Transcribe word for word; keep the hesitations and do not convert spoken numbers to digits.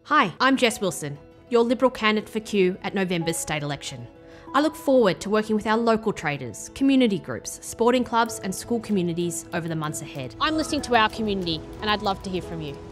Hi, I'm Jess Wilson, your Liberal candidate for Q at November's state election. I look forward to working with our local traders, community groups, sporting clubs and school communities over the months ahead. I'm listening to our community and I'd love to hear from you.